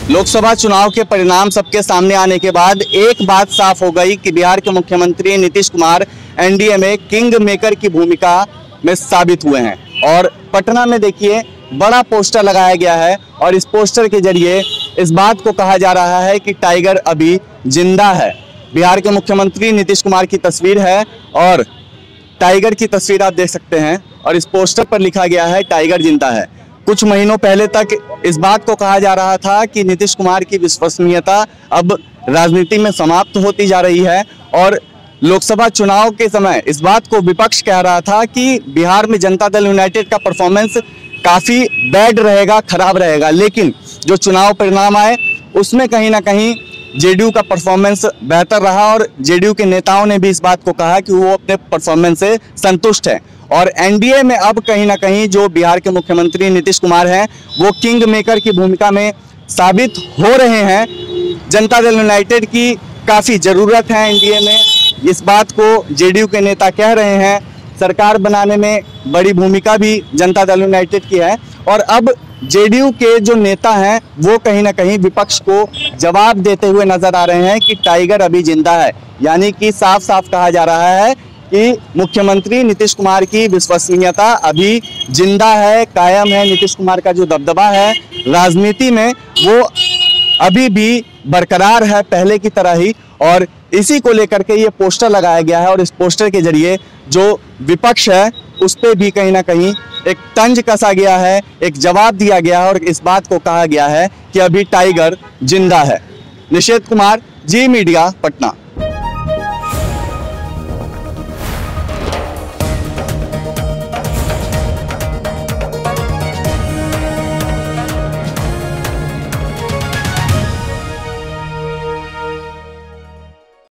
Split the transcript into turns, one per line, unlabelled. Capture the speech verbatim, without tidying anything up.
लोकसभा चुनाव के परिणाम सबके सामने आने के बाद एक बात साफ हो गई कि बिहार के मुख्यमंत्री नीतीश कुमार एनडीए में किंग मेकर की भूमिका में साबित हुए हैं। और पटना में देखिए बड़ा पोस्टर लगाया गया है और इस पोस्टर के जरिए इस बात को कहा जा रहा है कि टाइगर अभी जिंदा है। बिहार के मुख्यमंत्री नीतीश कुमार की तस्वीर है और टाइगर की तस्वीर आप देख सकते हैं और इस पोस्टर पर लिखा गया है टाइगर जिंदा है। कुछ महीनों पहले तक इस बात को कहा जा रहा था कि नीतीश कुमार की विश्वसनीयता अब राजनीति में समाप्त होती जा रही है और लोकसभा चुनाव के समय इस बात को विपक्ष कह रहा था कि बिहार में जनता दल यूनाइटेड का परफॉर्मेंस काफ़ी बैड रहेगा, खराब रहेगा। लेकिन जो चुनाव परिणाम आए उसमें कहीं ना कहीं जेडीयू का परफॉर्मेंस बेहतर रहा और जेडीयू के नेताओं ने भी इस बात को कहा कि वो अपने परफॉर्मेंस से संतुष्ट है। और एनडीए में अब कहीं ना कहीं जो बिहार के मुख्यमंत्री नीतीश कुमार हैं वो किंग मेकर की भूमिका में साबित हो रहे हैं। जनता दल यूनाइटेड की काफ़ी ज़रूरत है एनडीए में, इस बात को जेडीयू के नेता कह रहे हैं। सरकार बनाने में बड़ी भूमिका भी जनता दल यूनाइटेड की है और अब जेडीयू के जो नेता हैं वो कहीं ना कहीं विपक्ष को जवाब देते हुए नजर आ रहे हैं कि टाइगर अभी जिंदा है। यानी कि साफ साफ कहा जा रहा है कि मुख्यमंत्री नीतीश कुमार की विश्वसनीयता अभी जिंदा है, कायम है। नीतीश कुमार का जो दबदबा है राजनीति में वो अभी भी बरकरार है पहले की तरह ही। और इसी को लेकर के ये पोस्टर लगाया गया है और इस पोस्टर के जरिए जो विपक्ष है उस पर भी कहीं ना कहीं एक तंज कसा गया है, एक जवाब दिया गया है और इस बात को कहा गया है कि अभी टाइगर जिंदा है। निषेध कुमार, जी मीडिया, पटना।